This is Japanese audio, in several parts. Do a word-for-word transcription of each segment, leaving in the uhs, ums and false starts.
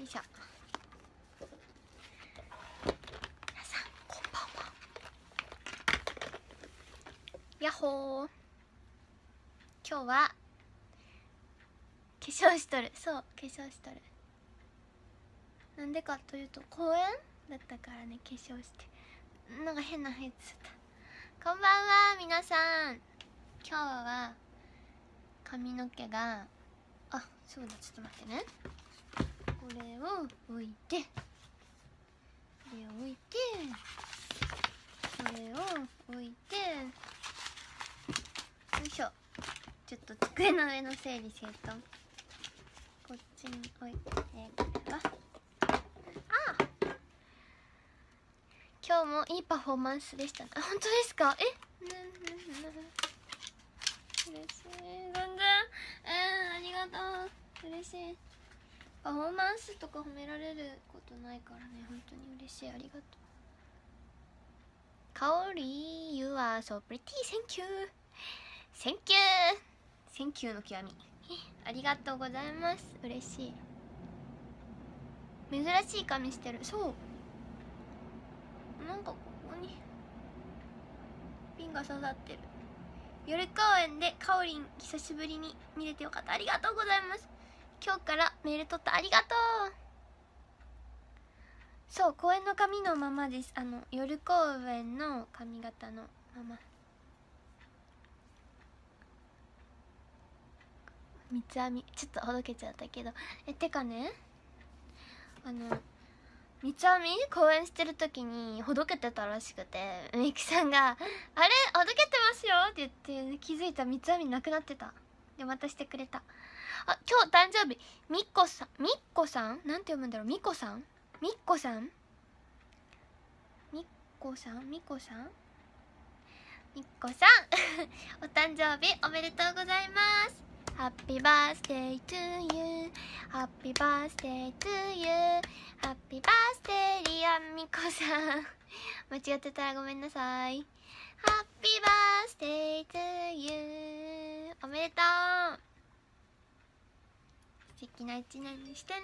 しょ。皆さんこんばんは。やっほー。今日は化粧しとる。そう、化粧しとる。なんでかというと公園だったからね、化粧してなんか変なヘッズだった。こんばんは皆さん。今日は髪の毛が、あ、そうだ、ちょっと待ってね。これを置いて、これを置いて、これを置いて、よいしょ。ちょっと机の上の整理整頓、こっちに置いて、これはあ、今日もいいパフォーマンスでしたね。あ、本当ですか？え、嬉しい。全然、えー、ありがとう。嬉しい。パフォーマンスとか褒められることないからね、本当に嬉しい。ありがとう。かおり You are so pretty. Thank you. Thank you. Thank you の極み。ありがとうございます。嬉しい。珍しい髪してる。そう、なんかここにピンが刺さってる。夜公園でかおりん久しぶりに見れてよかった。ありがとうございます。今日からメール取った。ありがとう。そう、公園の髪のままです。あの夜公園の髪型のまま。三つ編みちょっとほどけちゃったけど、えてかね、あの三つ編み公演してる時にほどけてたらしくて、みゆきさんが「あれほどけてますよ」って言って気づいたら三つ編みなくなってた。でまたしてくれた。あ、今日誕生日みっこさん、みっこさんなんて読むんだろう。みっこさんみっこさんみっこさんみっこさんみっこさんお誕生日おめでとうございます。Happy birthday to you. Happy birthday to you. Happy birthday リアンミコさん間違ってたらごめんなさい。Happy birthday to you. おめでとう。素敵な一年にしてね。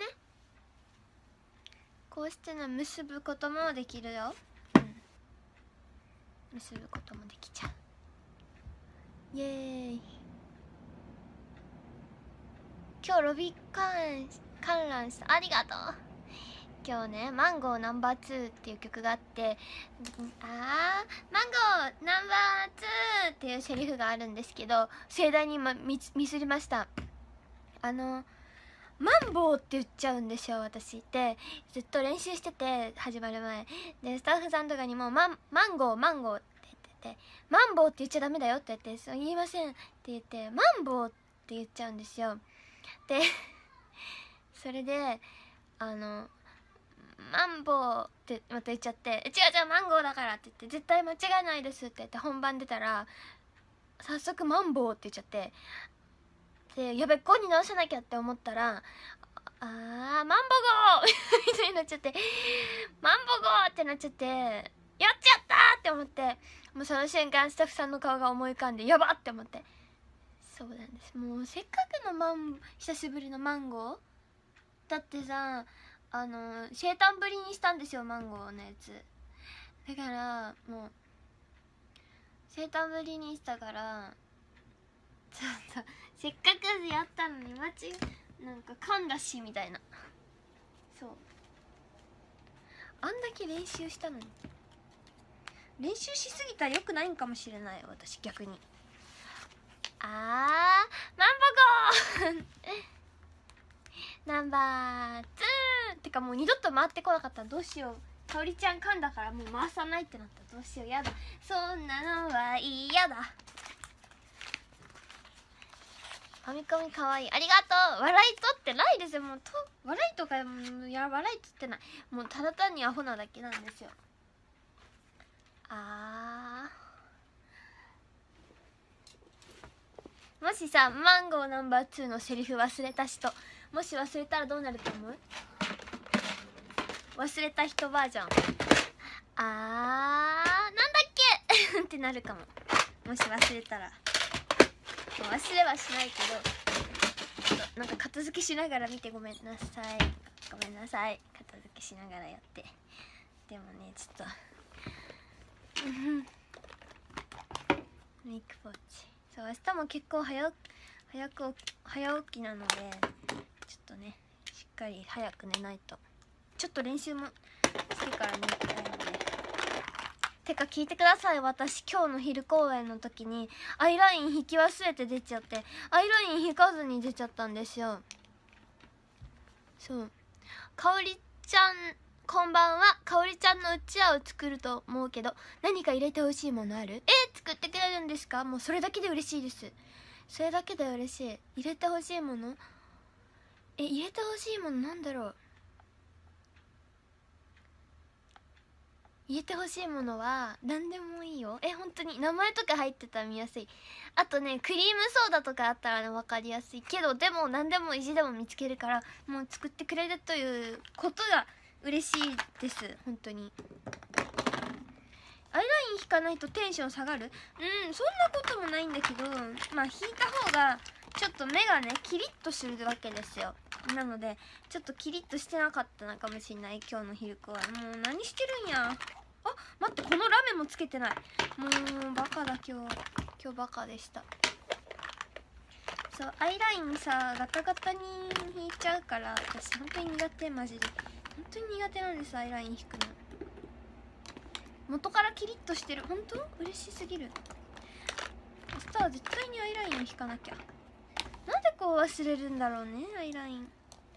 こうしての結ぶこともできるよ。うん、結ぶこともできちゃう。イエーイ。今日ロビー観観覧した。ありがとう。今日ね、マンゴーナンバーツーっていう曲があって、あーマンゴーナンバーツーっていうセリフがあるんですけど、盛大に、ま、ミミスりました。あのマンボウって言っちゃうんですよ、私って。ずっと練習してて、始まる前でスタッフさんとかにもマンマンゴーマンゴーって言ってて、マンボウって言っちゃダメだよって言って、そう言いませんって言って、マンボウって言っちゃうんですよ。でそれであのマンボウってまた言っちゃって、違う違うマンゴーだからって言って、絶対間違いないですって言って本番出たら早速マンボウって言っちゃって、でやべっこに直さなきゃって思ったら、あーマンボゴーみたいになっちゃって、マンボゴーってなっちゃって、やっちゃったーって思って、もうその瞬間スタッフさんの顔が思い浮かんで、やばって思って。そうなんです。もうせっかくのマン久しぶりのマンゴーだってさ、あの生誕ぶりにしたんですよ、マンゴーのやつだから。もう生誕ぶりにしたから、ちょっとせっかくやったのに間違なんか噛んだしみたいな。そう、あんだけ練習したのに練習しすぎたらよくないんかもしれない、私逆に。あーマンボゴーナンバーツーってか、もう二度と回ってこなかったらどうしよう。かおりちゃん噛んだからもう回さないってなったらどうしよう。やだ、そんなのは嫌だ。ファミコミかわいい。ありがとう。笑い取ってないですよ。もうと笑いとか、いや笑い取ってない。もうただ単にアホなだけなんですよ。あー、もしさマンゴーナンバーツーのセリフ忘れた人、もし忘れたらどうなると思う？忘れた人バージョン、あーなんだっけってなるかも。もし忘れたら、忘れはしないけど。 ちょっとなんか片付けしながら見てごめんなさいごめんなさい片付けしながらやって。でもねちょっとメイクポーチ、そう明日も結構早早く早起きなのでちょっとねしっかり早く寝ないと。ちょっと練習もしてから寝たいので。てか聞いてください、私今日の昼公演の時にアイライン引き忘れて出ちゃってアイライン引かずに出ちゃったんですよ。そう、かおりちゃんこんばんは。かおりちゃんのうちわを作ると思うけど何か入れてほしいものある？えー、作ってくれるんですか？もうそれだけで嬉しいです。それだけで嬉しい。入れてほしいもの、え入れてほしいものなんだろう。入れてほしいものは何でもいいよ。え本当に名前とか入ってたら見やすい。あとねクリームソーダとかあったらね分かりやすいけど、でも何でも意地でも見つけるからもう作ってくれるということが嬉しいです。本当にアイライン引かないとテンション下がる？うんそんなこともないんだけど、まあ引いた方がちょっと目がねキリッとするわけですよ。なのでちょっとキリッとしてなかったのかもしれない。今日の昼公演もう何してるんや。あ待って、このラメもつけてない。もうバカだ今日今日バカでした。そうアイラインさガタガタに引いちゃうから私本当に苦手、マジで本当に苦手なんです。アイライン引くの元からキリッとしてる。本当嬉しすぎる。明日は絶対にアイライン引かなきゃ。なんでこう忘れるんだろうねアイライン。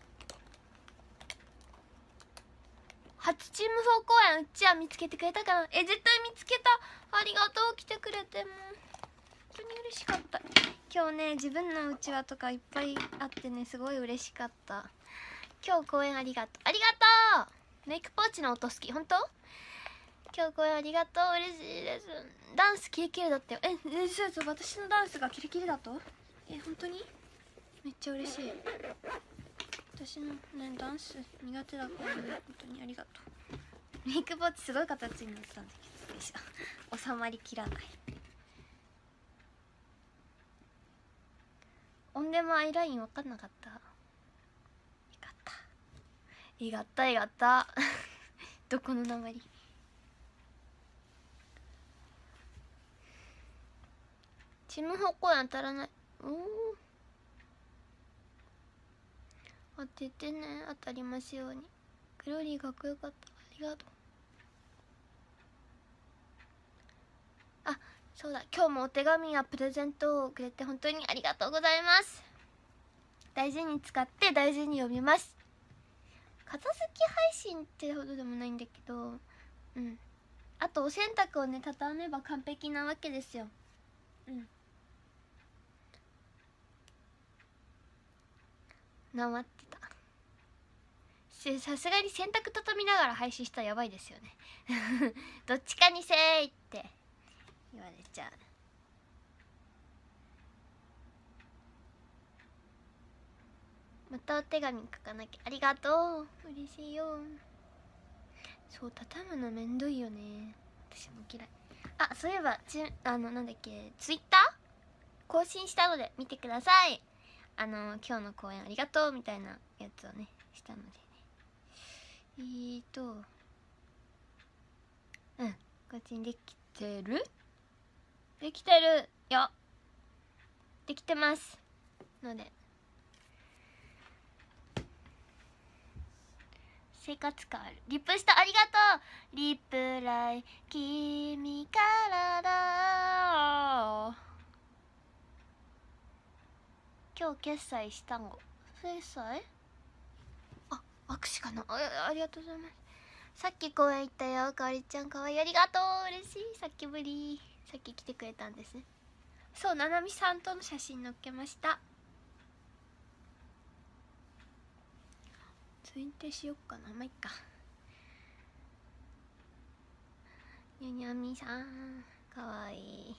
初チームフォー公演うちは見つけてくれたかな。え絶対見つけた。ありがとう来てくれて。もう本当に嬉しかった。今日ね自分のうちわとかいっぱいあってねすごい嬉しかった。今日公演ありがとう。ありがとう。メイクポーチの音好き。本当？今日公演ありがとう。嬉しいです。ダンスキレキレだったよ。ええそうそう、私のダンスがキレキレだと？え本当にめっちゃ嬉しい。私のねダンス苦手だからね本当にありがとう。メイクポーチすごい形になったんだけどよいしょ収まりきらない。音でもアイライン分かんなかった。よかったよかったよかったどこのなまり。チーム方向当たらない。おお当ててね。当たりますように。グローリーかっこよかった。ありがとう。あそうだ、今日もお手紙やプレゼントをくれて本当にありがとうございます。大事に使って大事に読みます。片付き配信ってほどでもないんだけど、うんあとお洗濯をね畳めば完璧なわけですよ。うんなまってた。さすがに洗濯畳みながら配信したらやばいですよねどっちかにせーいって言われちゃう。またお手紙書かなきゃ。ありがとう嬉しいよ。そう畳むのめんどいよね。私も嫌い。あそういえばちあのなんだっけツイッター更新したので見てください。あの今日の公演ありがとうみたいなやつをねしたのでね。えーとうん更新できてるできてるよ。できてますので生活感ある。リップしたありがとう。リップライ君からだ。今日決済したの。決済あ握手かな。あ、ありがとうございます。さっき公園行ったよ。かおりちゃんかわいい。ありがとう嬉しい。さっきぶりさっき来てくれたんですね。そうななみさんとの写真載っけました。ツインテしよっかな。まあ、いっか。にゃにゃみさんかわいい。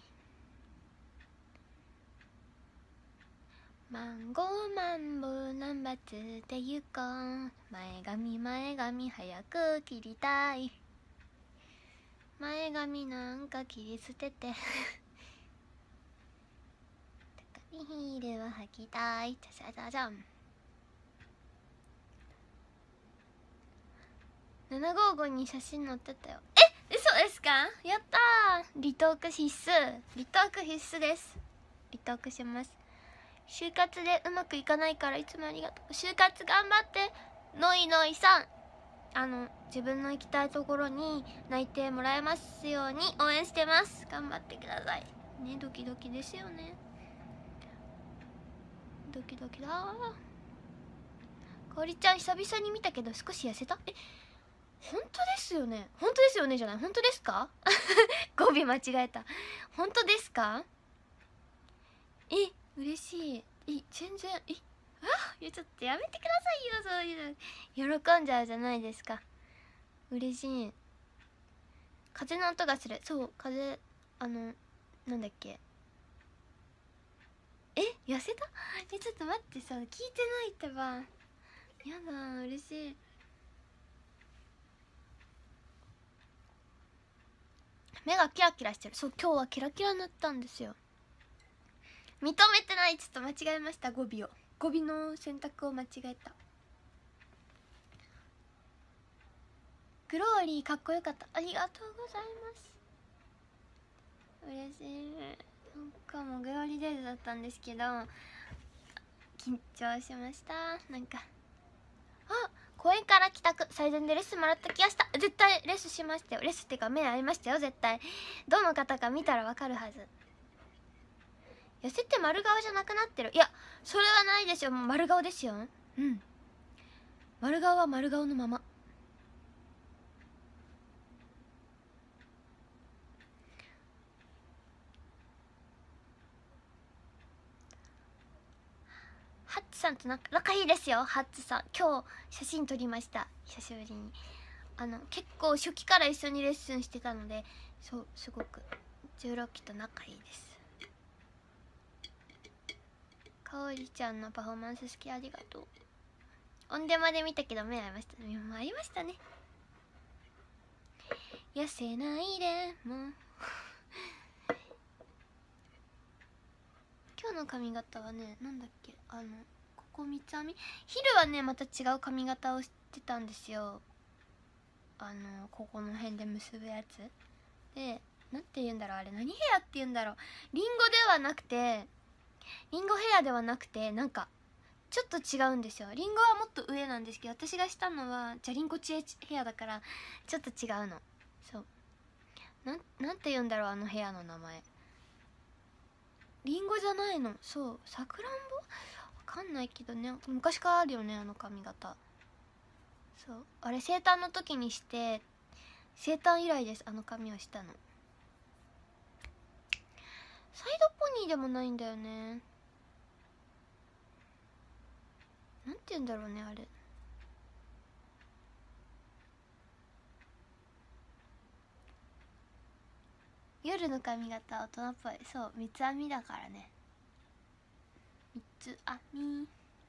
マンゴーマンボウナンバツーで行こう。前髪前髪早く切りたい。前髪なんか切り捨ててって感ヒールは履きたい。じゃじゃじゃじゃん。ななごーごに写真載ってたよ。え、嘘ですか？やったー。リトーク必須。リトーク必須です。リトークします。就活でうまくいかないからいつもありがとう。就活頑張って。のいのいさん、あの自分の行きたいところに内定もらえますように応援してます。頑張ってくださいね。ドキドキですよね。ドキドキだー。かおりちゃん久々に見たけど少し痩せた？え、本当ですよね。本当ですよねじゃない、本当ですか？語尾間違えた。本当ですか？え、嬉しい。え、全然、え、あ、いやちょっとやめてくださいよ、そういうの。喜んじゃうじゃないですか。嬉しい。風の音がする。そう、風、あのなんだっけ、え、痩せた？え、ちょっと待ってさ、聞いてないってば。やだ、嬉しい。目がキラキラしてる。そう、今日はキラキラ塗ったんですよ。認めてない。ちょっと間違えました、語尾を。語尾の選択を間違えた。グローリーかっこよかった。ありがとうございます。嬉しい。なんかもうグローリーデイズだったんですけど緊張しました。なんか、あ、公園から帰宅、最善でレッスンもらった気がした。絶対レッスンしましたよ。レッスンっていうか目合いましたよ、絶対。どの方か見たらわかるはず。痩せて丸顔じゃなくなってる。いや、それはないですよ。もう丸顔ですよ。うん、丸顔は丸顔のまま。ハッツさんと仲仲いいですよ。ハッツさん今日写真撮りました、久しぶりに。あの結構初期から一緒にレッスンしてたので、そうすごくじゅうろっきと仲いいです。かおりちゃんのパフォーマンス好き、ありがとう。オンデマで見たけど目合いましたね。目も合いましたね。痩せないでもう今日の髪型はね、なんだっけ、あのここ三つ編み。昼はねまた違う髪型をしてたんですよ。あのここの辺で結ぶやつで、なんて言うんだろう、あれ何ヘアって言うんだろう。リンゴではなくて、リンゴヘアではなくて、なんかちょっと違うんですよ。リンゴはもっと上なんですけど、私がしたのはじゃリンゴチエヘアだからちょっと違うの。そう、なん、なんて言うんだろう、あのヘアの名前。リンゴじゃないの。そう、さくらんぼわかんないけどね、昔からあるよね、あの髪型。そう、あれ生誕の時にして、生誕以来です、あの髪をしたの。サイドポニーでもないんだよね。なんて言うんだろうね、あれ。夜の髪型大人っぽい。そう、三つ編みだからね。三つ編み。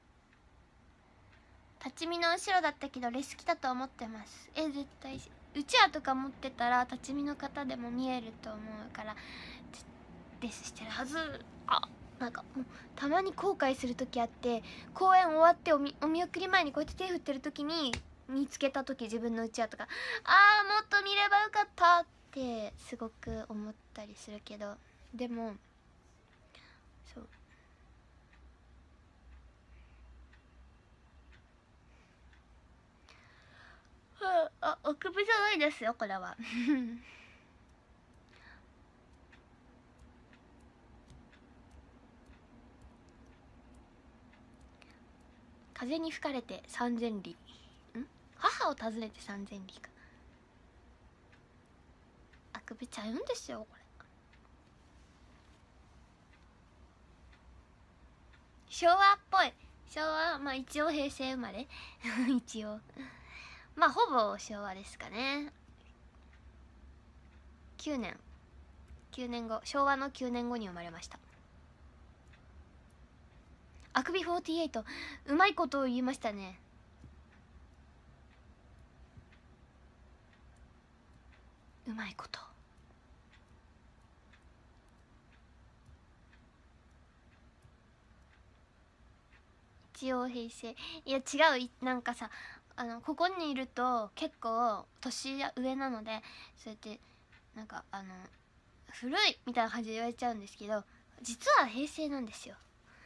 立ち見の後ろだったけどレス来たと思ってます。え、絶対うちわとか持ってたら立ち見の方でも見えると思うからレスしてるはず。あ、なんかもうたまに後悔する時あって、公演終わってお見、お見送り前にこうやって手振ってる時に見つけた時、自分のうちわとか、あーもっと見ればよかったってすごく思ったりするけど、でもそう、あ、あくびじゃないですよこれは。風に吹かれて三千里、ん、母を訪ねて三千里か。あくびちゃうんですよこれ。昭和っぽい。昭和、まあ一応平成生まれ一応まあほぼ昭和ですかね。きゅうねんきゅうねんご、昭和のきゅうねんごに生まれました。あくびよんじゅうはち、うまいことを言いましたね。うまいこと。 一応平成。いや違う、いなんかさ、あのここにいると結構年上なので、そうやってなんかあの古いみたいな感じで言われちゃうんですけど、実は平成なんですよ。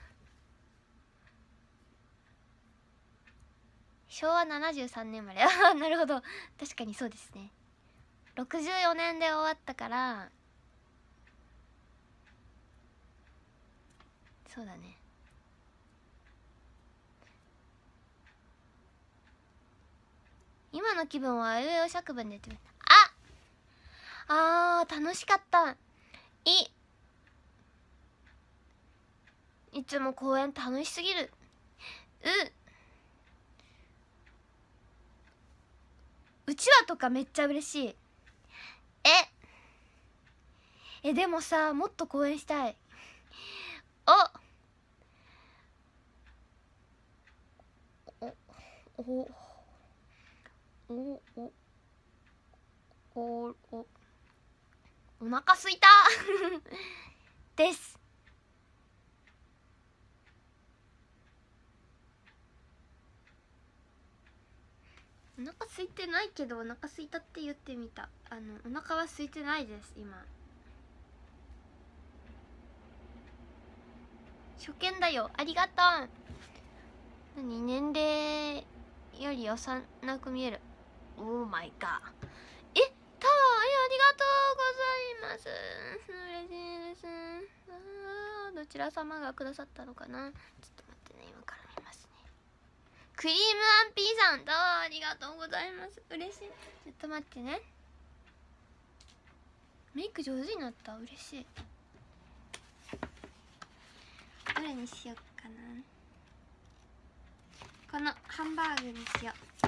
しょうわななじゅうさんねん生まれ。ああなるほど、確かにそうですね。ろくじゅうよねんで終わったから、そうだね。今の気分はあいうえお作文でって。ああー楽しかった。いいつも公園楽しすぎる。ううちわとかめっちゃ嬉しい。ええでもさ、もっと公演したい。おおおおおおおお腹すいたです。お腹空いてないけどお腹空いたって言ってみた。あのお腹は空いてないです今。初見だよ、ありがとう。何、年齢より幼く見える。オーマイガー。え、タワー、え、ありがとうございます。嬉しいです。あー、どちら様がくださったのかな。ちょっと待ってね、今から見ますね。クリームアンピーさん、どうもありがとうございます。嬉しい。ちょっと待ってね。メイク上手になった。嬉しい。どれにしよっかな。このハンバーグにしよう。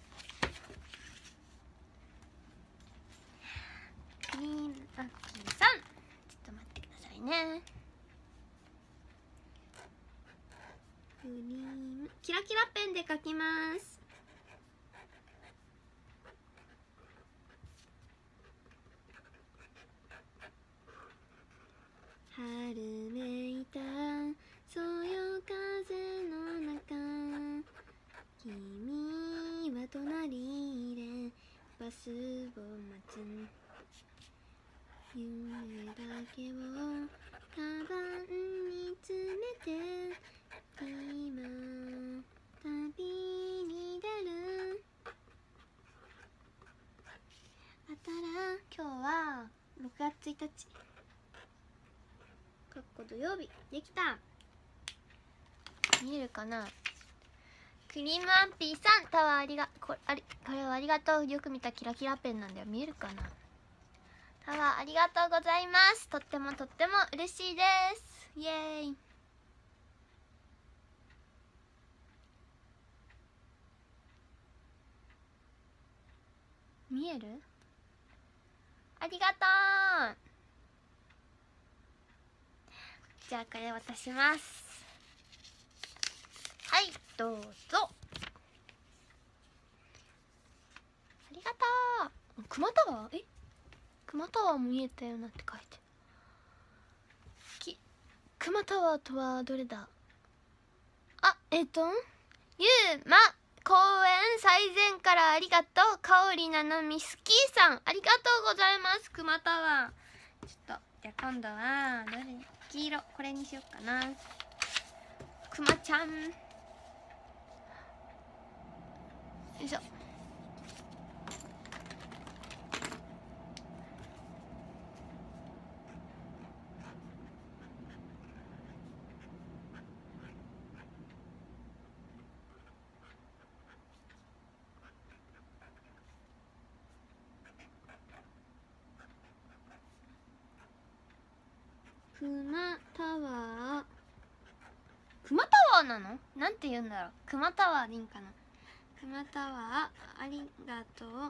クリームアンピーさん、ちょっと待ってくださいね。クリームキラキラペンで描きます。春めいたそよ風の中、君は隣でバスを待つ。夢だけをカバンに詰めて今旅に出る。あたら今日はろくがつついたちかっこ土曜日。できた。見えるかな。クリームアンピーさん、タワーありがこれありこれはありがとう。よく見たキラキラペンなんだよ。見えるかな。タワーありがとうございます。とってもとっても嬉しいです。イエーイ。見える？ありがとう。じゃあこれ渡します。はい、どうぞ。ありがとう。熊タワー？え？熊タワーも見えたよなって書いて。き熊タワーとはどれだ？あ、えっとゆうま公園最前からありがとう。かおりななみスキーさん、ありがとうございます。熊タワー、ちょっとじゃあ今度はどれ？黄色、これにしよっかな。くまちゃん、よいしょ。くまタワー、くまタワーなの？なんて言うんだろう。くまタワーでいいんかな。くまタワー、ありがとう。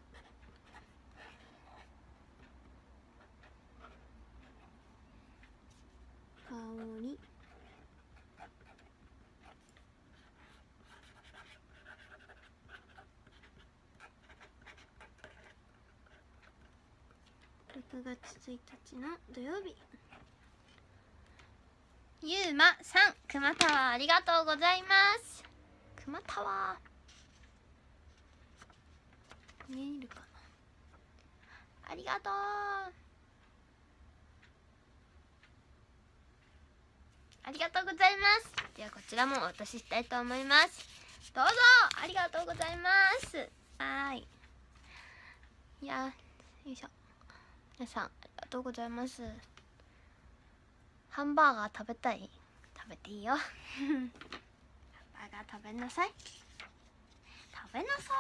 香り、ろくがつついたちの土曜日。 ゆうまさん、くまタワーありがとうございます。くまタワー見えるかな。ありがとう。ありがとうございます。ではこちらもお渡ししたいと思います。どうぞ。ありがとうございます。はーい。いや、よいしょ。皆さんありがとうございます。ハンバーガー食べたい？食べていいよ。ハンバーガー食べなさい。食べなさ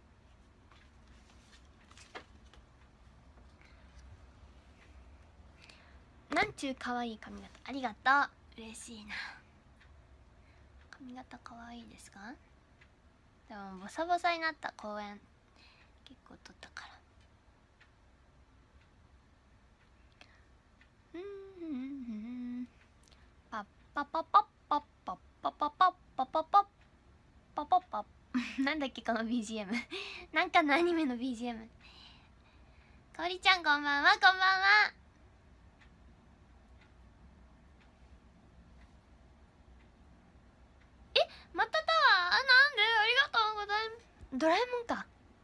い。なんちゅうかわいい髪型。ありがとう。嬉しいな。髪型かわいいですか？でもボサボサになった公園結構撮ったから。うんうんうん。パッパパパッパッパッパパパッパパパッパパパッなんだっけこの ビージーエム なんかのアニメの ビージーエム。 かおりちゃんこんばんは。こんばんは。え、またタワー？あ、なんで？ありがとうございます。ドラえもんか。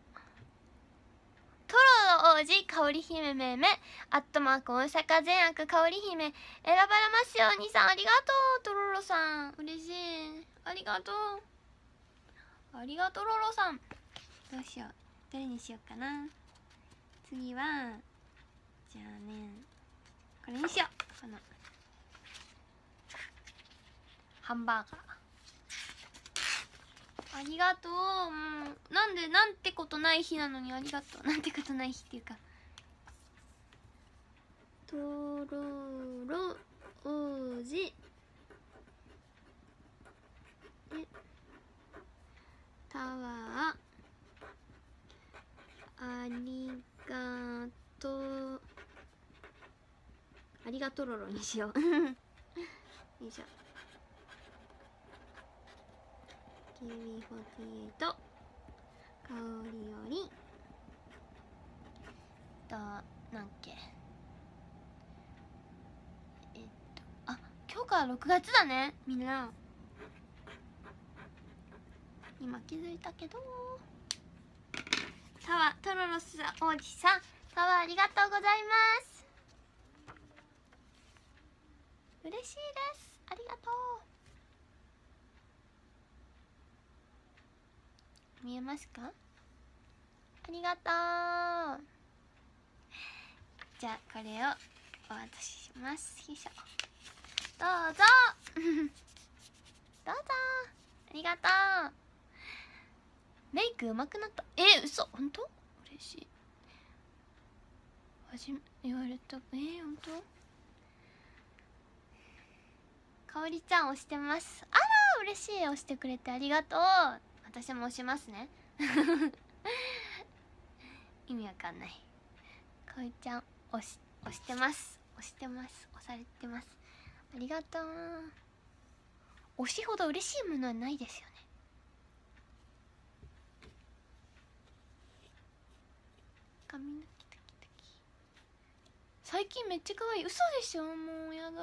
トロの王子かおり姫めめアットマーク大阪善悪かおり姫選ばれますようにさん。ありがとうトロロさん。嬉しい。ありがとう。ありがとうロロさん。どうしよう。どれにしようかな。次はじゃあね、これにしよう。このハンバーガー。ありがとう。もうなんでなんてことない日なのにありがとう。なんてことない日っていうか、とろろ王子えタワーありがとう。ありがとろろにしよう。よいしょ。キウイフォーティーエイト香りよりとなんっけえっとあ、今日からろくがつだね。みんな今気づいたけど、タワートロロス王子さんタワーありがとうございます。嬉しいです。ありがとう。見えますか？ありがとう。じゃあこれをお渡しします。よいしょ。どうぞ。どうぞ。ありがとう。メイク上手くなった。えー、嘘？本当？嬉しい。はじめ言われた。えー、本当？かおりちゃん押してます。あら嬉しい。押してくれてありがとう。私も押しますね。意味わかんない。かおりちゃん押し押してます。押してます。押されてます。ありがとう。押しほど嬉しいものはないですよね。髪の毛タキタキ。最近めっちゃ可愛い。嘘でしょ？もうやだ。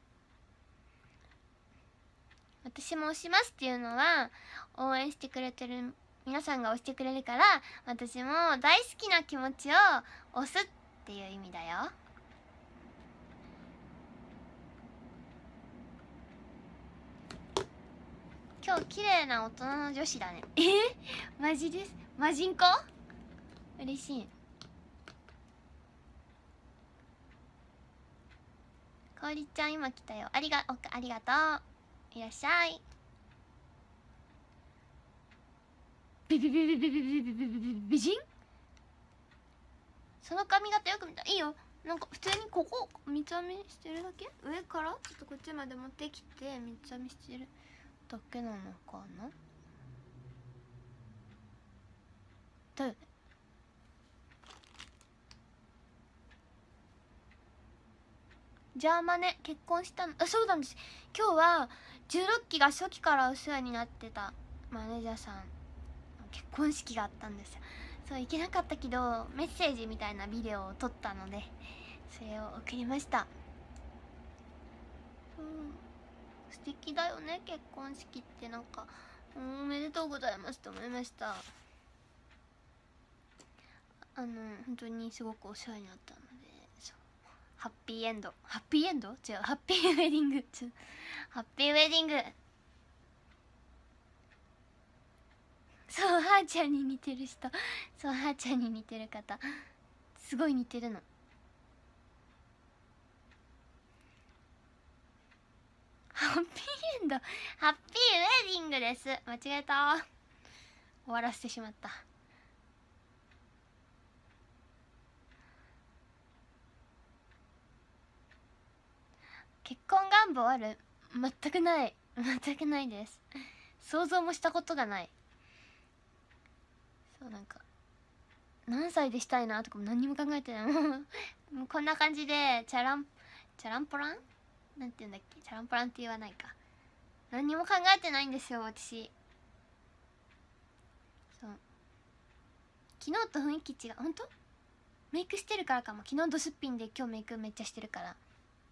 私も押しますっていうのは応援してくれてる皆さんが押してくれるから、私も大好きな気持ちを押すっていう意味だよ。今日綺麗な大人の女子だね。えー、マジです。マジンコ？嬉しい。かおりちゃん今来たよ。ありがありがとう。いらっしゃい。ビビビビビビビビビビビ美人？その髪型よく見た。いいよ。なんか普通にここ三つ編みしてるだけ？上からちょっとこっちまで持ってきて三つ編みしてるだけなのかな。だよね。じゃあまね結婚したの。あ、そうなんです。今日はじゅうろっきが初期からお世話になってたマネージャーさん結婚式があったんですよ。そう行けなかったけどメッセージみたいなビデオを撮ったのでそれを送りました。うん、 素敵だよね、結婚式って。なんかおめでとうございますと思いました。あの本当にすごくお世話になったので、そうハッピーエンド、ハッピーエンド違う、ハッピーウェディングハッピーウェディング。そう、はーちゃんに似てる人、そう、はーちゃんに似てる方すごい似てるの。ハッピーエンド、ハッピーウェディングです。間違えた、終わらせてしまった。結婚願望ある？全くない、全くないです。想像もしたことがない。そう、なんか何歳でしたいなとかも何にも考えてないもうこんな感じでチャランチャランポランなんて言うんだっけ、チャランポランって言わないか、何にも考えてないんですよ私。そう、昨日と雰囲気違う。本当？メイクしてるからかも。昨日ドすっぴんで今日メイクめっちゃしてるから。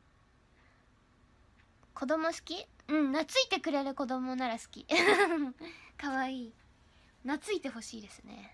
子供好き？うん、懐いてくれる子供なら好きかわいい。懐いてほしいですね。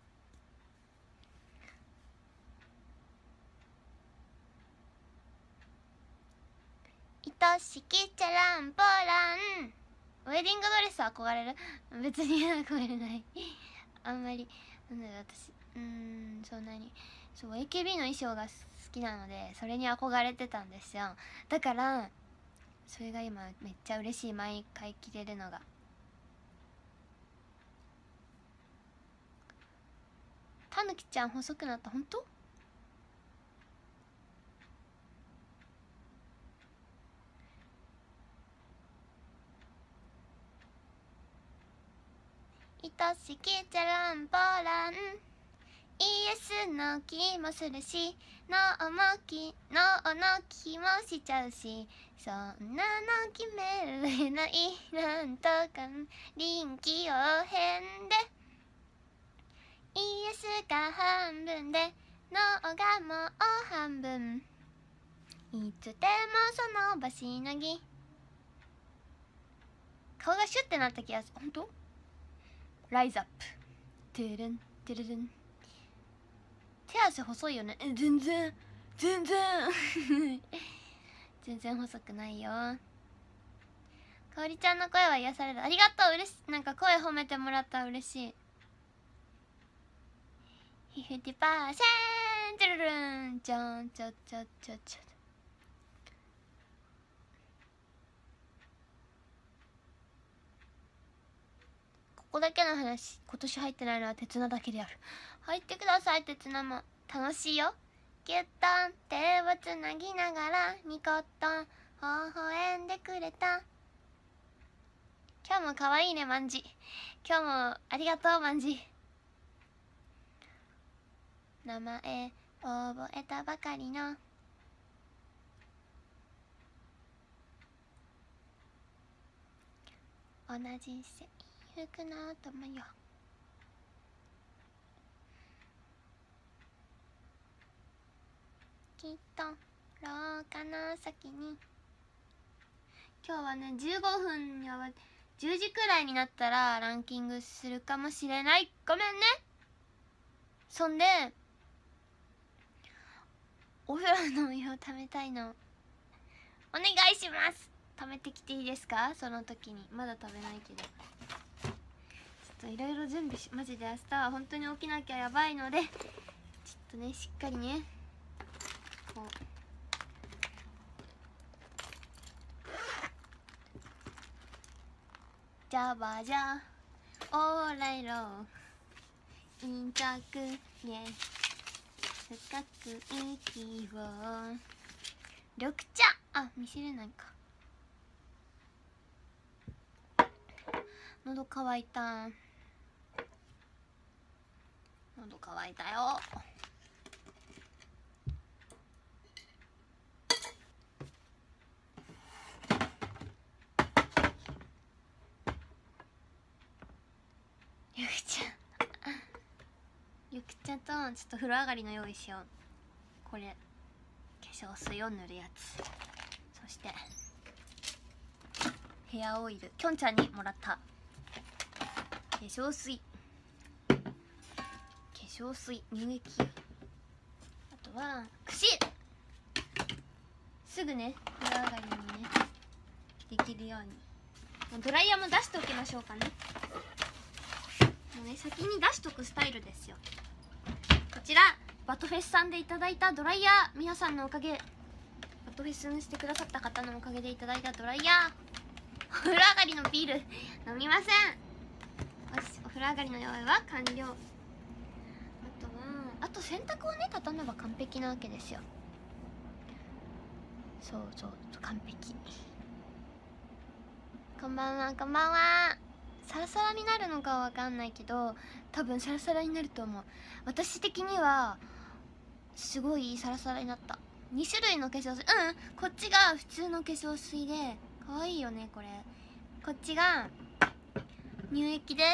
愛しきチャランポラン。ウェディングドレス憧れる？別に憧れないあんまり。なんだろう、私うーんそんなに。そう エーケービー の衣装が好きなので、それに憧れてたんですよ。だからそれが今めっちゃ嬉しい、毎回着れるのが。たぬきちゃん細くなった？本当？愛しきチャランポラン。イエスの気もするし、ノーもきノーの気もしちゃうし、そんなの決めれない、なんとか臨機応変で。イエスが半分でノーがもう半分、いつでもその場しのぎ。顔がシュッてなった気がする。ほんと？ライズアップ。トゥルントゥルルン。手足細いよね。え、全然全然全然細くないよ。かおりちゃんの声は癒される。ありがとう、嬉しい。なんか声褒めてもらったら嬉しい。フィフティパーセントルルンちょんちょちょちょちょ。ここだけの話、今年入ってないのは鉄菜だけである。入ってください、鉄菜も楽しいよ。ギュッと手をつなぎながらニコッと微笑んでくれた。今日も可愛いね、まんじ。今日もありがとう、まんじ。名前覚えたばかりの同じ制服の友よ。きっと廊下の先に。今日はねじゅうごふんやば、じゅうじくらいになったらランキングするかもしれない。ごめんね。そんでお風呂のお湯をためたいの。お願いします。ためてきていいですか？その時に。まだ食べないけど、ちょっといろいろ準備し、マジで明日は本当に起きなきゃやばいので、ちょっとねしっかりねこうじゃばじゃオーライローインタクね深く息を。緑茶、あ、見せれないか。喉乾いた。喉乾いたよ。緑茶緑茶とちょっと風呂上がりの用意しよう。これ化粧水を塗るやつ。そしてヘアオイル、きょんちゃんにもらった化粧水、化粧水、乳液、あとは櫛、すぐね風呂上がりにねできるようにドライヤーも出しておきましょうかね。もうね先に出しとくスタイルですよ。こちらバトフェスさんでいただいたドライヤー、皆さんのおかげ、バトフェスにしてくださった方のおかげでいただいたドライヤー。お風呂上がりのビール飲みません。よし、お風呂上がりの用意は完了。あとはあと洗濯をね畳めば完璧なわけですよ。そうそう完璧。こんばんは、こんばんは。サラサラになるのかは分かんないけど多分サラサラになると思う。私的にはすごいサラサラになった。に種類の化粧水、うんこっちが普通の化粧水で可愛いよねこれ。こっちが乳液です。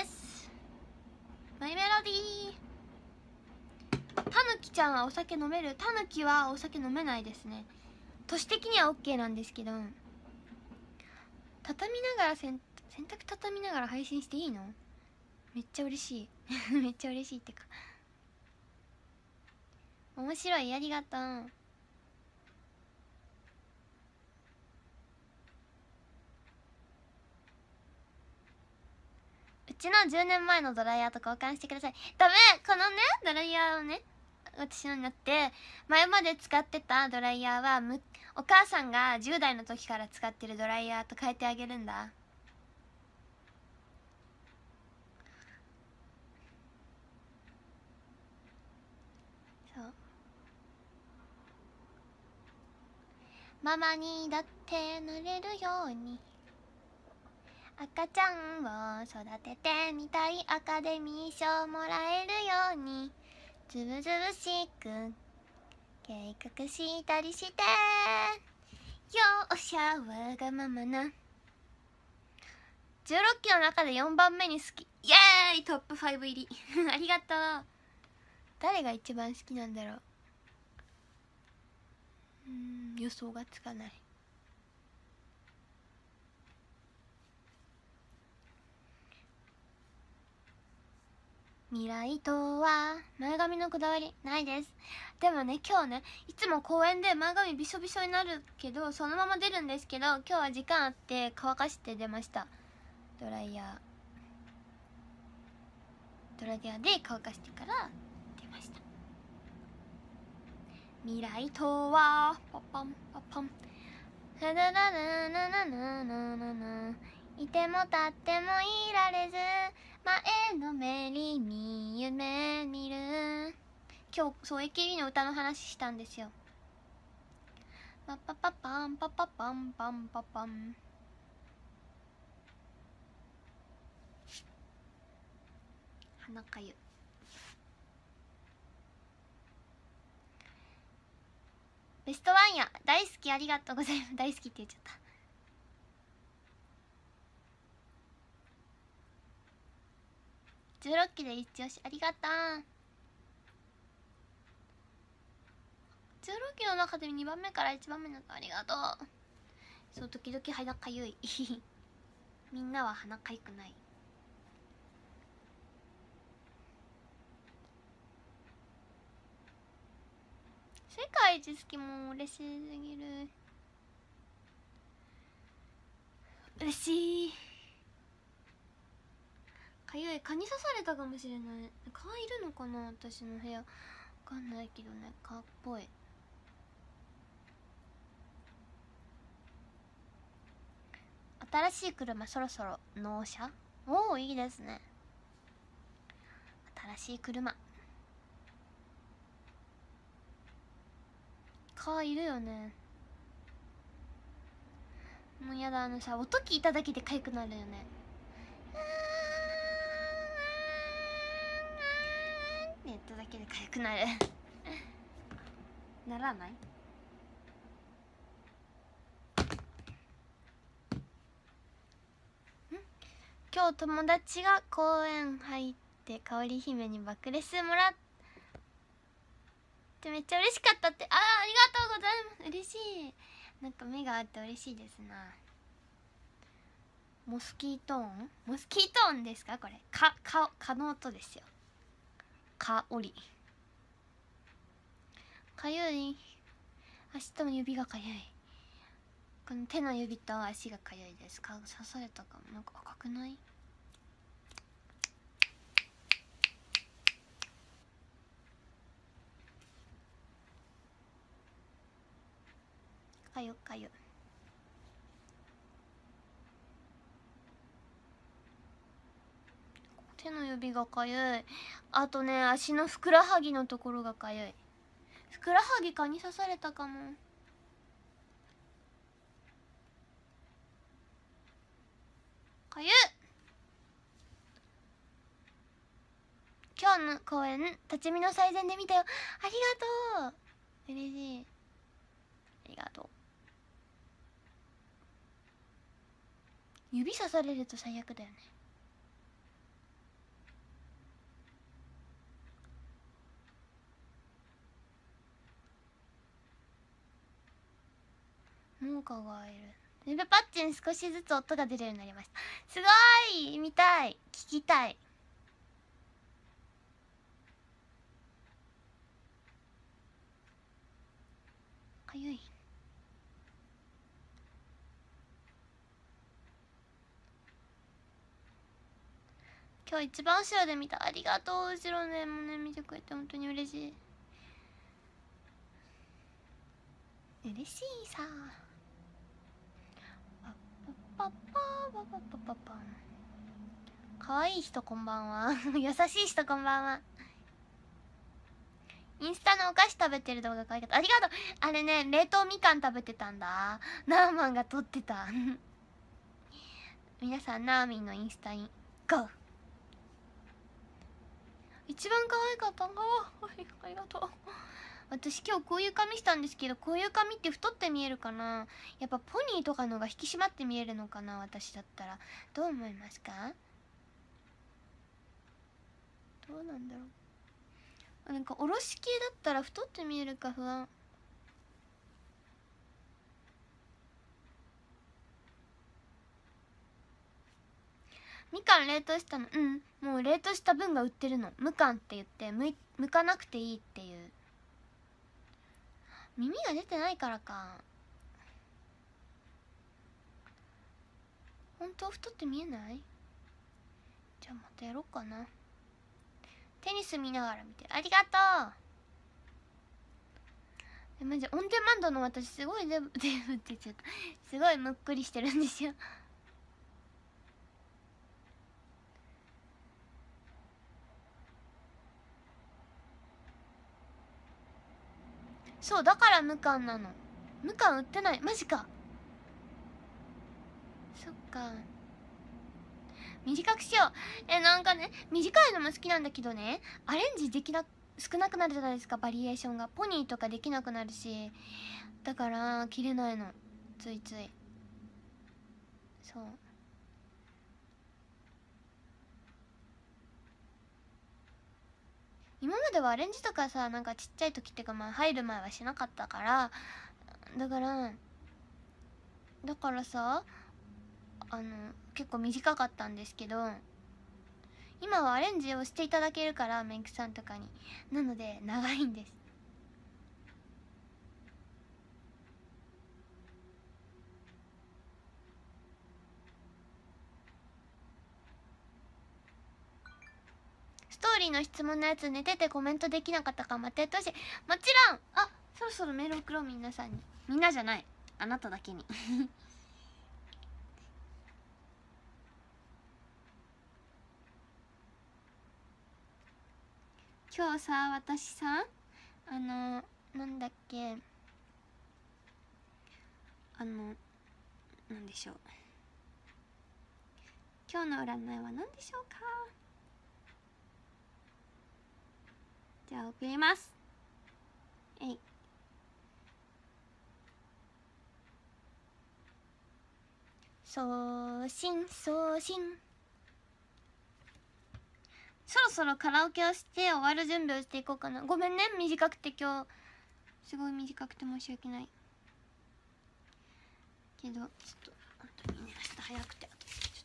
マイメロディー。たぬきちゃんはお酒飲める？たぬきはお酒飲めないですね。年的には OK なんですけど、畳みながら洗洗濯畳みながら配信していいの？めっちゃ嬉しいめっちゃ嬉しいってか面白い、ありがとう。うちのじゅうねんまえのドライヤーと交換してください。ダメ、このねドライヤーをね私のになって前まで使ってたドライヤーはむお母さんがじゅう代の時から使ってるドライヤーと変えてあげるんだ。そう、ママにだってなれるように赤ちゃんを育ててみたい、アカデミー賞もらえるようにつぶつぶしく計画したりして、よっしゃわがままな。じゅうろっきの中でよんばんめに好き、イエーイトップファイブ入りありがとう。誰が一番好きなんだろう。うーん予想がつかない。未来とは前髪のこだわりないです。でもね今日ねいつも公園で前髪びしょびしょになるけどそのまま出るんですけど、今日は時間あって乾かして出ました。ドライヤードライヤーで乾かしてから出ました。未来とはパパンパパンララララララララララ、いても立ってもいられず前のめりに夢見る。今日そう エーケービー の歌の話したんですよ。パパパパンパパパンパンパパン。鼻かゆ。ベストワンや大好き、ありがとうございます。大好きって言っちゃった。じゅうろっきで一押しありがとう。じゅうろっきの中でにばんめからいちばんめのありがとう。そう時々鼻かゆいみんなは鼻かゆくない？世界一好きも嬉しすぎる。嬉しい。かゆい、蚊に刺されたかもしれない。蚊いるのかな私の部屋。わかんないけどね、蚊っぽい。新しい車そろそろ納車。おおいいですね。新しい車蚊いるよね。もうやだ、あのさ音聞いただけで痒くなるよね。って言っただけで痒くなるならない？今日友達が公園入って香り姫に爆レスもらってめっちゃ嬉しかったって。あーありがとうございます。嬉しい。なんか目があって嬉しいですな。 モスキート音モスキート音ですかこれ。かかかの音ですよ。かおりかゆい。足と指がかゆい。この手の指と足がかゆいです。か刺されたかも。なんか赤くない？かゆかゆ。手の指がかゆい。あとね、足のふくらはぎのところがかゆい。ふくらはぎ蚊に刺されたかも。かゆっ。今日の公演立ち見の最善で見たよ。ありがとう。嬉しい。ありがとう。指刺されると最悪だよね。農家がいる。指パッチン少しずつ音が出るようになりました。すごい見たい。聞きたい。かゆい。今日一番後ろで見た。ありがとう。後ろでもね見てくれて本当に嬉しい。嬉しいさ。パッパッパッパッパッパッパッ。かわいい人こんばんは。優しい人こんばんは。インスタのお菓子食べてる動画かわいかった。ありがとう。あれね、冷凍みかん食べてたんだ。ナーマンが撮ってた。皆さんナーミンのインスタにゴー。一番可愛かったんが、ありがとう。私今日こういう髪したんですけど、こういう髪って太って見えるかな。やっぱポニーとかのが引き締まって見えるのかな。私だったらどう思いますか？どうなんだろう。なんかおろし系だったら太って見えるか不安。みかん冷凍したの。うん、もう冷凍した分が売ってるの。無かんって言ってむむかなくていいっていう。耳が出てないからか。本当太って見えない？じゃあまたやろうかな。テニス見ながら見てありがとう。えマジオンデマンドの私すごいデブデブって言っちゃった。すごいむっくりしてるんですよ。そうだから無かんなの。無かん売ってない。マジか。そっか。短くしよう。えなんかね短いのも好きなんだけどね、アレンジできな少なくなるじゃないですか。バリエーションがポニーとかできなくなるし、だから切れないのついつい。そう今まではアレンジとかさ、なんかちっちゃい時っていうかまあ入る前はしなかったから、だからだからさあの結構短かったんですけど、今はアレンジをしていただけるからメイクさんとかに。なので長いんです。ストーリーの質問のやつ寝ててコメントできなかったからまたやってほしい。もちろん。あそろそろメール送ろう。皆さんに。みんなじゃない、あなただけに。今日さ私さあのなんだっけあのなんでしょう、今日の占いは何でしょうか。じゃあ送ります。えい。送信送信。そろそろカラオケをして終わる準備をしていこうかな。ごめんね短くて今日すごい短くて申し訳ないけど、ちょっと本当にね明日早くてあとちょっ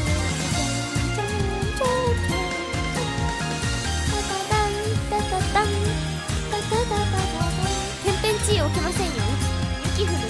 天変地異起きませんよ。雪降る。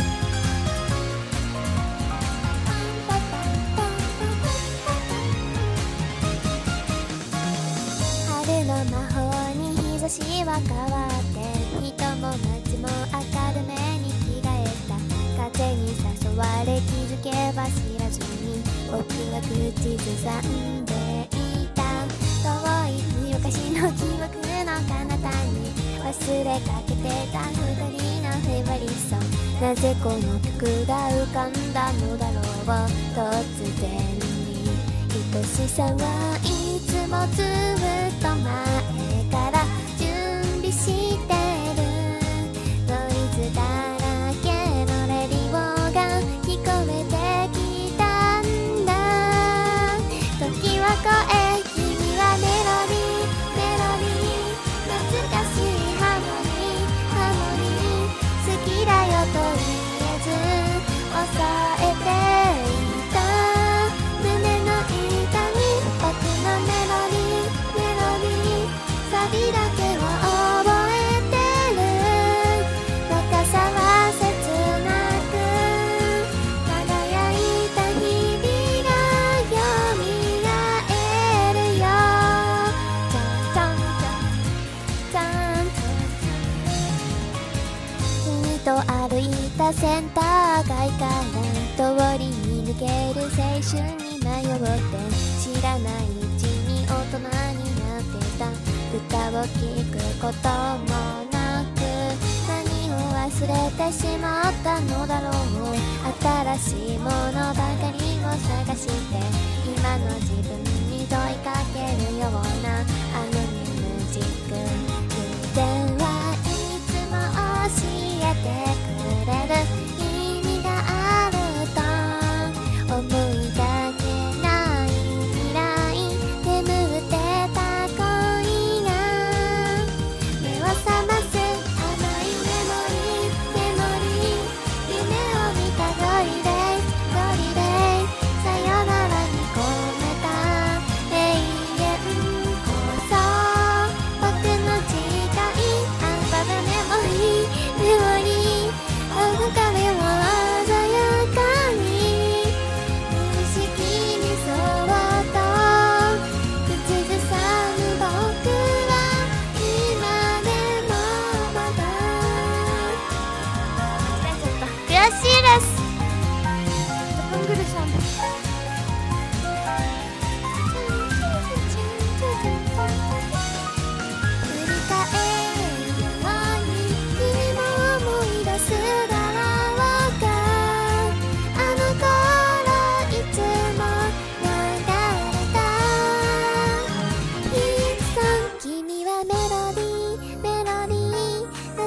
春の魔法に日差しは変わって人も街も明るめに着替えた。風に誘われ気づけば知らずに僕は口ずさんでいた。遠い昔の記憶の彼方に忘れかけてた二人のフェイバリットソング。なぜこの曲が浮かんだのだろう。突然に愛しさはいつもずっと前から準備してる。ノイズだらけのレディオが聞こえてきたんだ。時は越え君はメロディーメロディー懐かしいハモニーハモニー好きだよと言えず抑えていた胸の痛み。僕のメロディーメロディーサビだけを覚えてる。若さは切なく輝いた日々が蘇るよ。じゃんじゃんじゃん君と歩いたセンター街から通りに抜ける青春に迷って知らないうちに大人になってた。歌を聴くこともなく何を忘れてしまったのだろう。新しいものばかりを探して今の自分に問いかけるようなあのミュージック。偶然はいつも教えてくれる意味があると思いがけない未来眠ってた恋が目を覚ます。甘いメモリーメモリー夢を見たゴリデイゴリデイさよならに込めた永遠こそ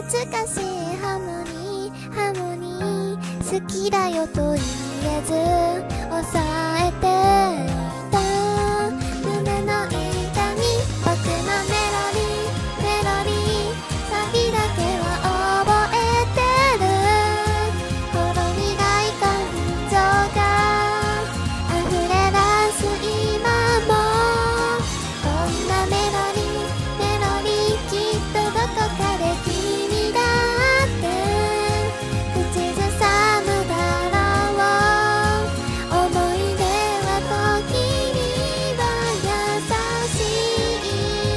難しいハーモニーハーモニー好きだよと言えず抑えていた胸の痛み僕のメロディーメロディーサビだけは覚えてるほろ苦い感情が溢れ出す今もこんなメロディーメロディーきっとどこかで君だって口ずさむだろう思い出は時には優しい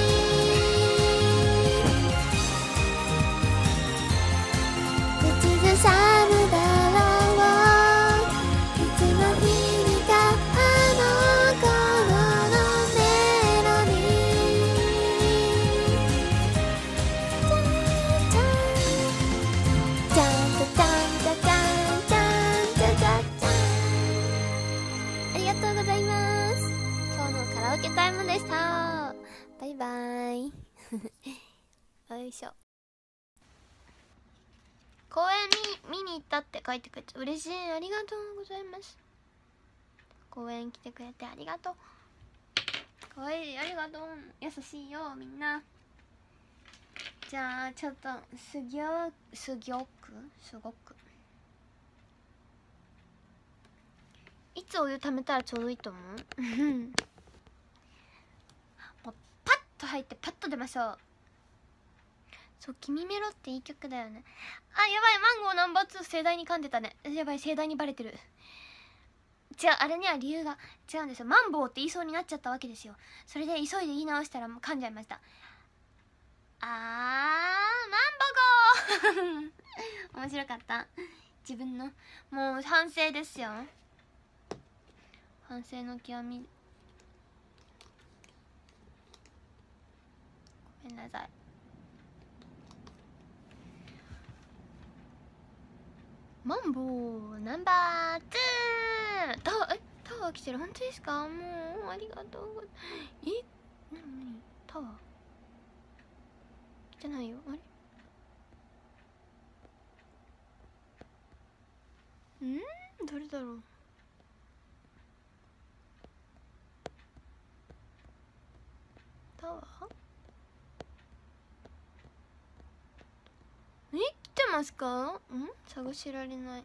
口ずさむだろういつの日にかあの頃のメロディーじゃんじゃんじゃんじゃんじゃんじゃんじゃんじゃんじゃんありがとうございます。今日のカラオケタイムでした。バイバイよいしょ。公園に見に行ったって書いてくれて嬉しい。ありがとうございます。公園来てくれてありがとう。かわいい、ありがとう。優しいよみんな。じゃあちょっとすぎょすぎょくすごくいつお湯ためたらちょうどいいと思うもうパッと入ってパッと出ましょう。そう、君メロっていい曲だよね。あ、やばい、マンゴーナンバーツー盛大に噛んでたね。やばい、盛大にバレてる。違う、あれには理由が違うんですよ。マンボウって言いそうになっちゃったわけですよ。それで急いで言い直したらもう噛んじゃいました。あー、マンボゴー面白かった。自分のもう反省ですよ。反省の極み。ごめんなさい。マンボウナンバーツータワー、え、タワー来てる。本当ですか。もうありがとうございます。え、なになにタワー来てないよ。あれん誰だろう。タワーえ、来てますか。ん探しられない。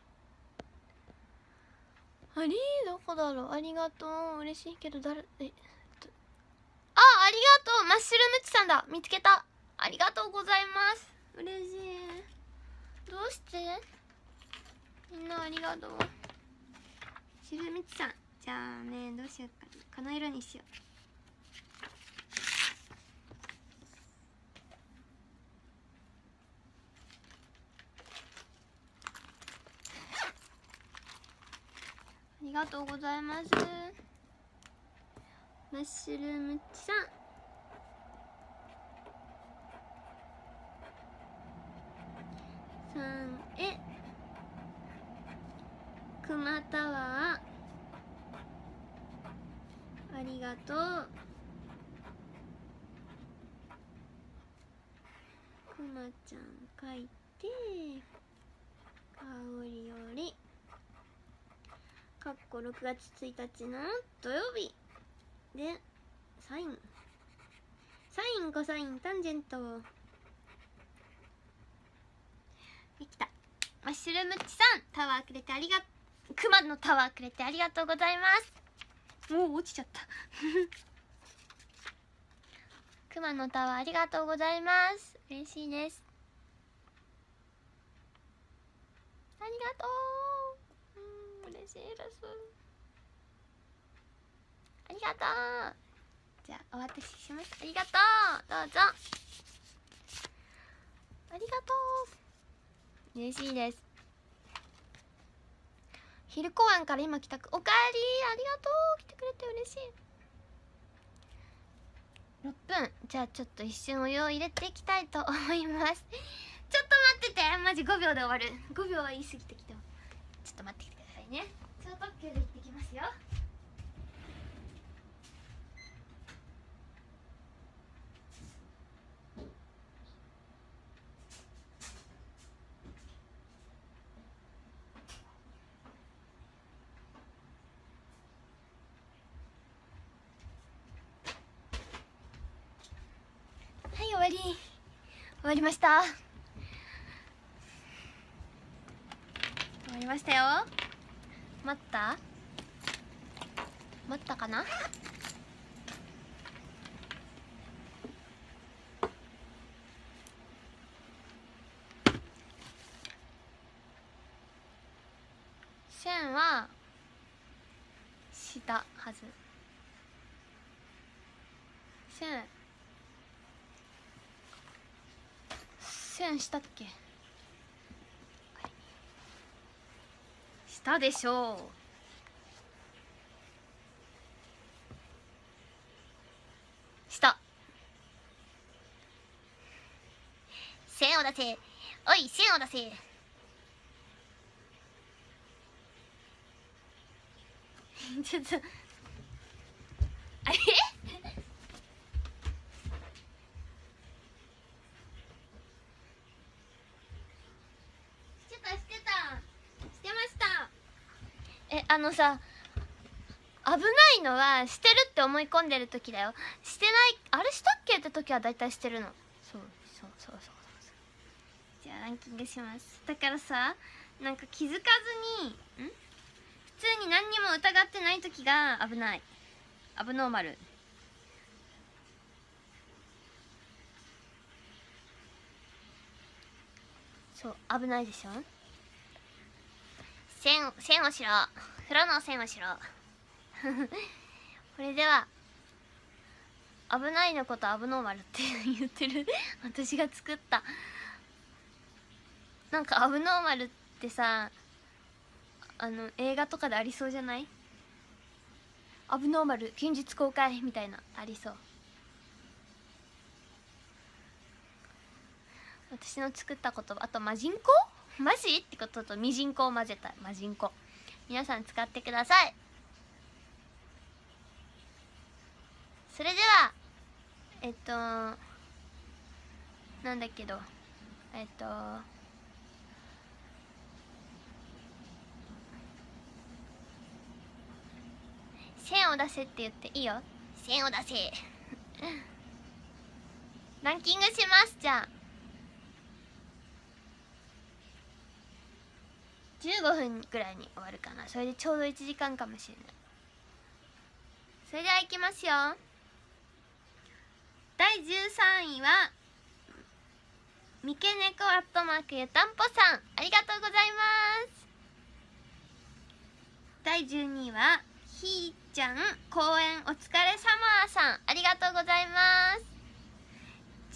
あれどこだろう。ありがとう。嬉しいけど誰、えっとあ、ありがとう。マッシュルームチさんだ。見つけた。ありがとうございます。嬉しい。どうしてみんなありがとう。シルミチさん、じゃあね、どうしようかな。この色にしよう。ありがとうございます。マッシュルームチさん、さんえクマタワー、ありがとう。くまちゃん書いて、香りよりかっころくがつついたちの土曜日で、サインサインコサインタンジェントできた。マッシュルームッチさん、タワーくれてありがクマのタワーくれてありがとうございます。もう落ちちゃったクマのタワーありがとうございます。嬉しいです。ありがとう。うん、嬉しいです。ありがとう。じゃあお渡しします。ありがとう。どうぞ。ありがとう。嬉しいです。昼公演から今帰宅。おかえり。ありがとう。来てくれて嬉しい。ろっぷん。じゃあちょっと一瞬お湯を入れていきたいと思います。ちょっと待ってて。マジごびょうで終わる。ごびょうは言い過ぎてきた。ちょっと待ってきてくださいね。超特急で行ってきますよ。 わり終わりました。終わりましたよ。待った待ったかな。線はしたはず。線線したっけ。したでしょう。した線を出せ。おい線を出せ。ちょっとあれしてたしてたしてました。え、あのさ、危ないのはしてるって思い込んでる時だよ。してない、あれしたっけって時はだいたいしてるの。そうそうそうそうそう。じゃあランキングします。だからさ、なんか気づかずにん普通に何にも疑ってない時が危ない。アブノーマル。そう危ないでしょ。線線をしろ。風呂の線をしろ。これでは危ないのことアブノーマルって言ってる。私が作った。なんかアブノーマルってさ、あの映画とかでありそうじゃない？アブノーマル近日公開みたいなありそう。私の作った言葉、あとマジンコマジってこととミジンコを混ぜたマジンコ。皆さん使ってください。それではえっとなんだけどえっと線を出せって言っていいよ。線を出せ。ランキングします。じゃあじゅうごふんぐらいに終わるかな。それでちょうどいちじかんかもしれない。それではいきますよ。だいじゅうさんいは三毛猫アットマークゆたんぽさん、ありがとうございます。だいじゅうにいはひーちゃん公演お疲れさまさん、ありがとうございます。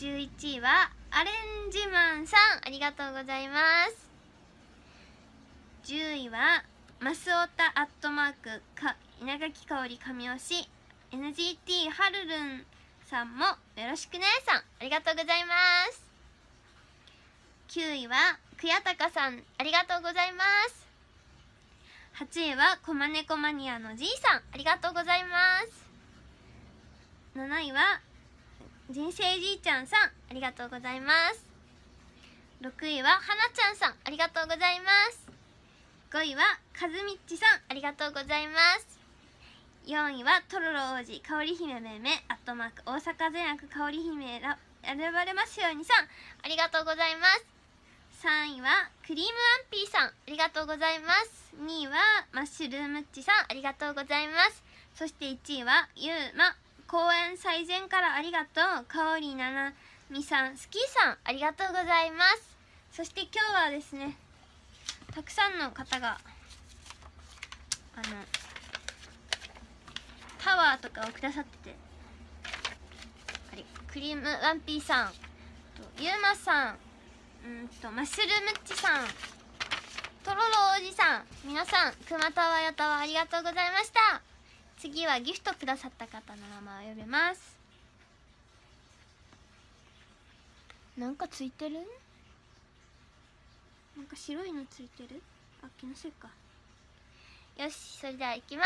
じゅういちいはアレンジマンさん、ありがとうございます。じゅういはマスオタアットマークか稲垣香織神推し エヌジーティー はるるんさんもよろしくねさん、ありがとうございます。きゅういはくやたかさん、ありがとうございます。はちいはこまねこマニアのじいさん、ありがとうございます。なないは人生じいちゃんさん、ありがとうございます。ろくいははなちゃんさん、ありがとうございます。ごいはかずみっちさん、ありがとうございます。よんいはとろろ王子かおり姫めめアットマーク大阪善悪かおり姫ら選ばれますようにさん、ありがとうございます。さんいはクリームアンピーさん、ありがとうございます。にいはマッシュルームッチさん、ありがとうございます。そしていちいはゆうま公演最前からありがとうかおりななみさんスキーさん、ありがとうございます。そして今日はですね、たくさんの方があのタワーとかをくださってて、あれクリームワンピーさんとゆうまさん、うんとマッシュルームッチさん、とろろおじさん、皆さんくまたわやたわありがとうございました。次はギフトくださった方の名前を呼びます。なんかついてる？なんか白いのついてる？あ、気のせいか。よし、それではいきます。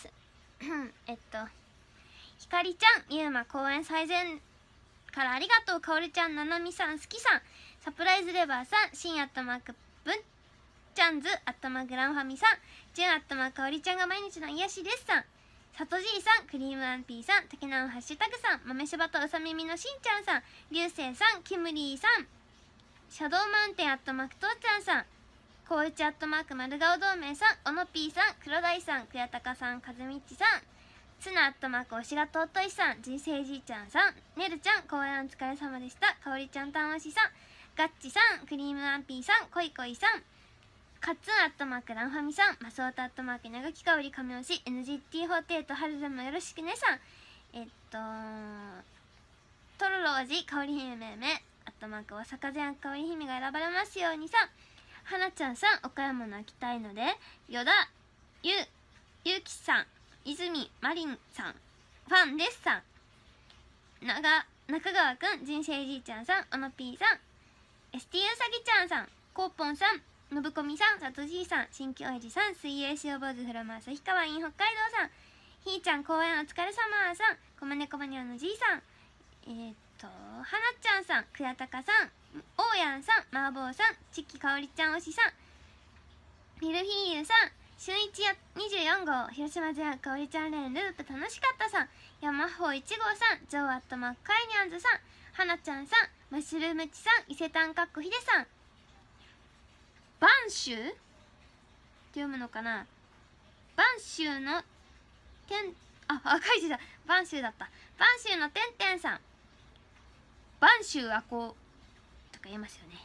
えっとひかりちゃん、ゆうま公演最前からありがとうかおりちゃん、ななみさん、すきさん、サプライズレバーさん、しんアットマークぶんちゃんずアットマークグランファミさん、じゅんアットマークかおりちゃんが毎日の癒しですさん、 さとじいさん、クリームアンピーさん、竹縄ハッシュタグさん、豆柴とうさ耳のしんちゃんさん、りゅうせいさん、キムリーさん、シャドウマウンテンアットマークとうちゃんさん、こういちアットマーク丸顔同盟さん、おのぴーさん、黒大さん、くやたかさん、かずみっちさん、ツナアットマークおしがとうといさん、人生じいちゃんさん、ねるちゃん、公演お疲れ様でした、かおりちゃんたんおしさん、ガッチさん、クリームアンピーさん、こいこいさん、カッツンアットマークランファミさん、マスオタアットマーク長木香り亀押し、エヌジーティーフォーティーエイト 春でもよろしくねさん、えっとトロロージ香り姫めめアットマーク大阪全香り姫が選ばれますようにさん、はなちゃんさん、岡山の秋たいのでよだゆゆうきさん、泉まりんさん、ファンですさん、なが中川くん、人生じいちゃんさん、おのぴーさん、 エスティー うさぎちゃんさん、こうぽんさん、のぶこみさん、さとじいさん、新居おじさん、水泳塩坊主フラマー旭川イン北海道さん、ひーちゃん公演お疲れ様さん、こまねこまにゃんのじいさん、えー、っとはなちゃんさん、くやたかさん、おうやんさん、まーぼうさん、ちきかおりちゃんおしさん、ミルフィーユさん、しゅんいちやにじゅうよん号、広島全かおりちゃんレーンループ楽しかったさん、ヤマホーいち号さん、ジョーアットマッカイニャンズさん、はなちゃんさん、マッシュルームチさん、伊勢丹かっこひでさん、播州って読むのかな、播州のてんあ赤い字だ、播州だった、播州のてんてんさん、播州あことか言いますよね、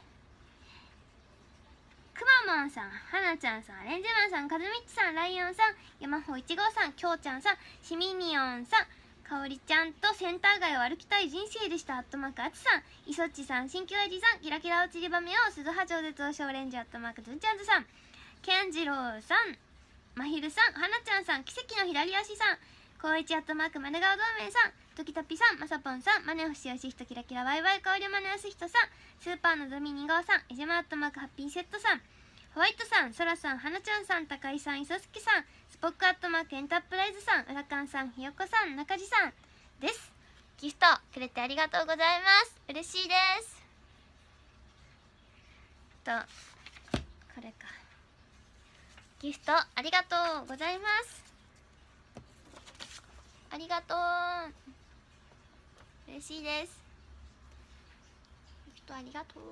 くまモンさん、はなちゃんさん、レンジマンさん、かずみっちさん、ライオンさん、ヤマホーいち号さん、きょうちゃんさん、シミニオンさん、かおりちゃんとセンター街を歩きたい人生でしたアットマークあつさん、いそっちさん、新旧おじさん、キラキラ落ちりばめを鈴葉超絶王将レンジアットマークズンちゃんずさん、ケンジロウさん、まひるさん、はなちゃんさん、奇跡の左足さん、こういちアットマーク丸顔同盟さん、ときたぴさん、まさぽんさん、マネフシヨシヒトキラキラワイワイ香りマネオスヒトさん、スーパーのぞみに号さん、えじまアットマークハッピーセットさん、ホワイトさん、そらさん、はなちゃんさん、高井さん、いそすきさん、スポックアットマークエンタープライズさん、うらかんさん、ひよこさん、中地さんです。ギフトくれてありがとうございます。嬉しいです。とこれか、ギフトありがとうございます。ありがとう、嬉しいです。ギフトありがとう。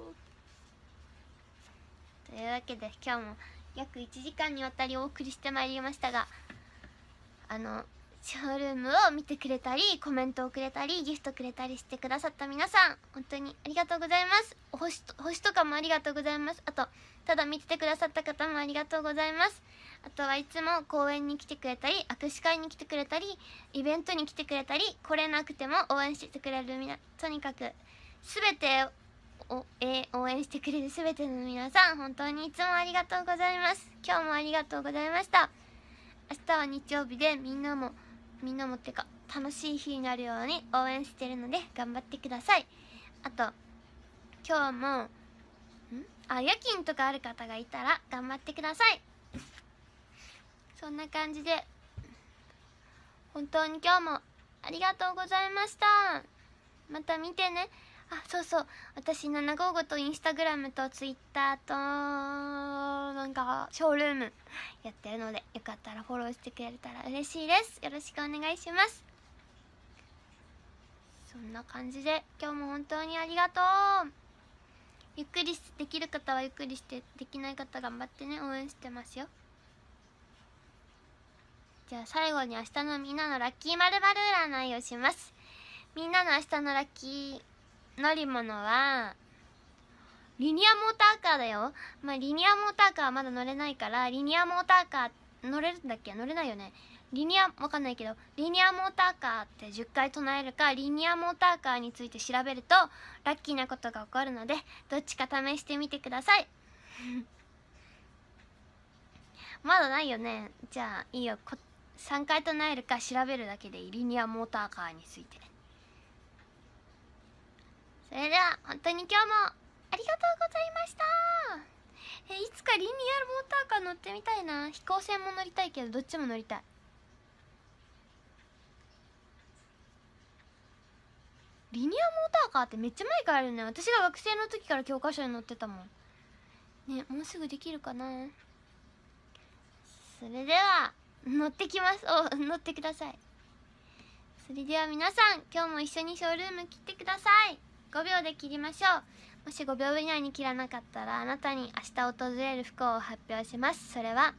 というわけで今日も約いちじかんにわたりお送りしてまいりましたが、あのショールームを見てくれたりコメントをくれたりギフトくれたりしてくださった皆さん、本当にありがとうございます。お星と星とかもありがとうございます。あとただ見ててくださった方もありがとうございます。あとはいつも公演に来てくれたり握手会に来てくれたりイベントに来てくれたり来れなくても応援してくれるみな、とにかく全てお、えー、応援してくれる全ての皆さん、本当にいつもありがとうございます。今日もありがとうございました。明日は日曜日でみんなもみんなもってか楽しい日になるように応援してるので頑張ってください。あと今日もんあ夜勤とかある方がいたら頑張ってください。そんな感じで本当に今日もありがとうございました。また見てね。あ、そうそう、私ななごーごとインスタグラムとツイッターとなんかショールームやってるので、よかったらフォローしてくれたら嬉しいです。よろしくお願いします。そんな感じで今日も本当にありがとう。ゆっくりできる方はゆっくりして、できない方頑張ってね。応援してますよ。じゃあ最後に明日のみんなのラッキーまるまる占いをします。みんなの明日のラッキー乗り物はリニアモーターカーだよ。まあリニアモーターカーはまだ乗れないから、リニアモーターカー乗れるんだっけ、乗れないよね。リニアわかんないけど、リニアモーターカーってじゅっかい唱えるか、リニアモーターカーについて調べるとラッキーなことが起こるので、どっちか試してみてくださいまだないよね。じゃあいいよ、こさんかい唱えるか調べるだけでいい。リニアモーターカーについて。それでは本当に今日もありがとうございました。えいつかリニアモーターカー乗ってみたいな。飛行船も乗りたいけどどっちも乗りたい。リニアモーターカーってめっちゃ前からあるね。私が学生の時から教科書に載ってたもんね。もうすぐできるかな。それでは乗ってきます。お乗ってください。それでは皆さん、今日も一緒にショールーム切ってください。ごびょうで切りましょう。もしごびょう以内に切らなかったら、あなたに明日訪れる不幸を発表します。それは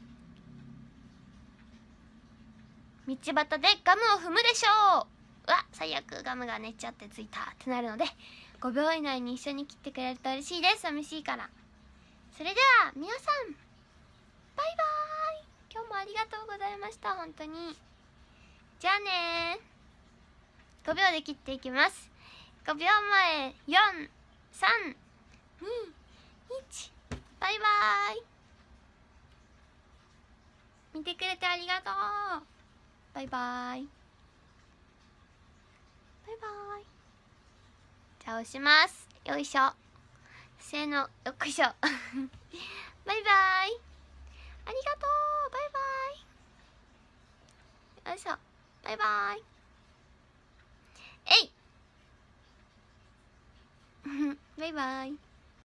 道端でガムを踏むでしょう。うわ、最悪、ガムが寝ちゃってついたってなるので、ごびょう以内に一緒に切ってくれると嬉しいです。寂しいから。それでは皆さん、バイバーイ。今日もありがとうございました。本当に。じゃあねー。ごびょうで切っていきます。ごびょうまえ、よん、さん、に、いち、バイバーイ。見てくれてありがとう。バイバーイ。バイバーイ。じゃあ押します。よいしょ。せーの、よっこいしょ。バイバーイ。ありがとう。バイバーイ。よいしょ。バイバーイ。えいバイバーイ。